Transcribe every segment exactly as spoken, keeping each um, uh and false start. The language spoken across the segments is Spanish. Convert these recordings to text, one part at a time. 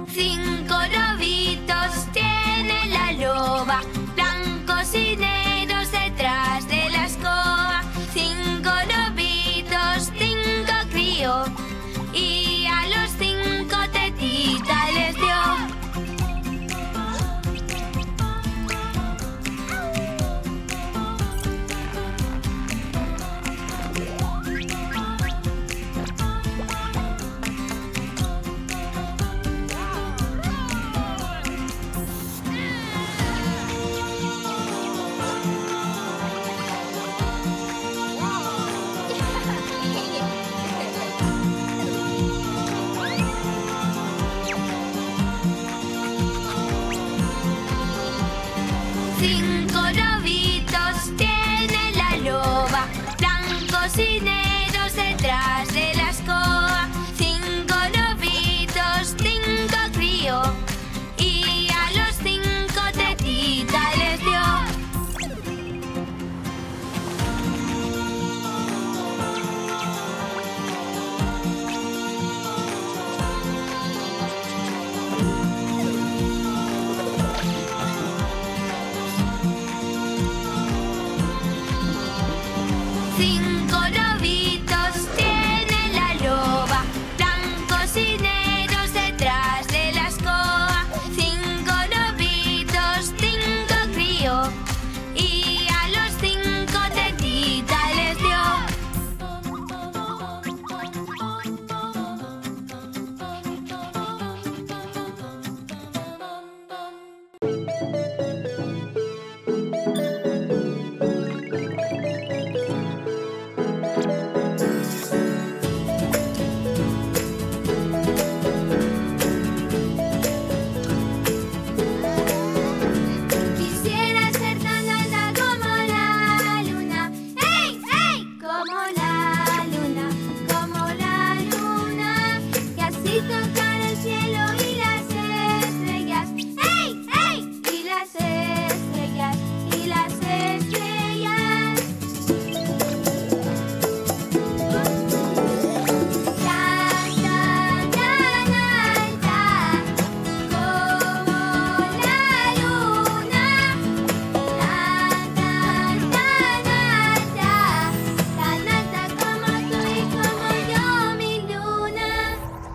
Cinco lobitos tiene la loba, blancos y negros detrás de la escoba. Cinco lobitos, cinco crió, y a los cinco tetita les dio. Cinco lobitos tiene la loba, blancos y negros detrás de la escoba. Cinco lobitos, cinco crió, y a los cinco tetita les dio. Cinco lobitos tiene la loba, blancos y negros detrás de la escoba. Cinco lobitos, cinco crió, y a los cinco tetita les dio. Quisiera ser tan alta como la luna, ¡hey, hey! Como la luna, como la luna, y así tocar el cielo y las estrellas, ¡hey, hey! Y las estrellas, y las estrellas. Tan, tan, tan alta como la luna. Tan, tan, tan alta, tan alta como tú y como yo, mi luna.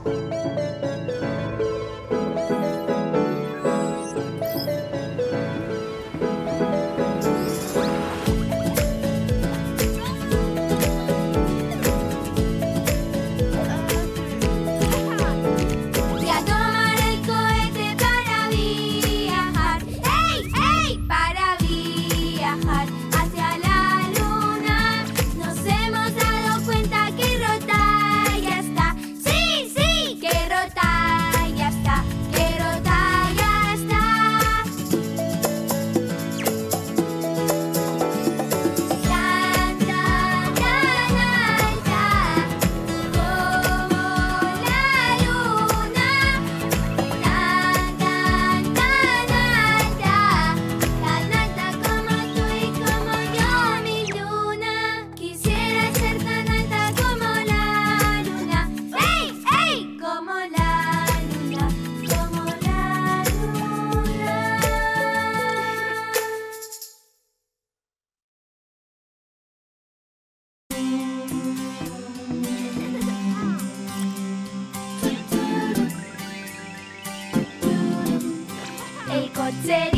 Y a tomar el cohete para viajar, ¡hey, hey! Para viajar hacia la luna. Nos hemos dado cuenta que rota ya está. Sí, sí, que rota ya está, que rota ya está. Tan, tan, tan alta como la luna. Tan, tan, tan alta, tan alta como tú y como yo, mi luna. Quisiera ser tan alta como la luna, ¡hey, hey! Como la luna, como la luna. El coche